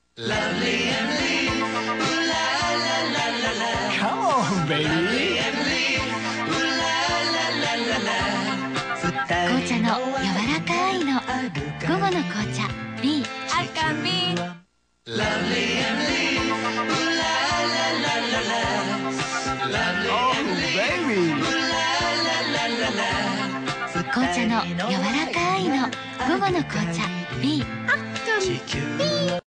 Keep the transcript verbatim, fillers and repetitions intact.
Lovely Emily, ooh la la la la la. Come on, baby. Lovely Emily, ooh la la la la la. 紅茶の柔らかいの午後の紅茶 B 赤 B Lovely Emily, ooh la la la la la. Lovely Oh, Emily, baby. ooh la la la la la. 紅茶の柔らかいの午後の紅茶 B 地球は